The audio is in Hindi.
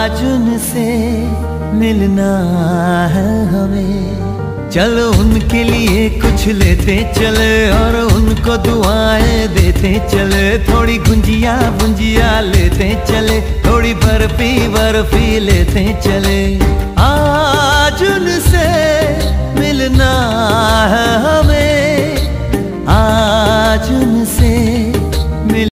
आज उनसे मिलना है हमें। चलो उनके लिए कुछ लेते चले और उनको दुआएं देते चले। थोड़ी गुंजिया गुंजिया लेते चले, थोड़ी बर्फी बर्फी लेते चले।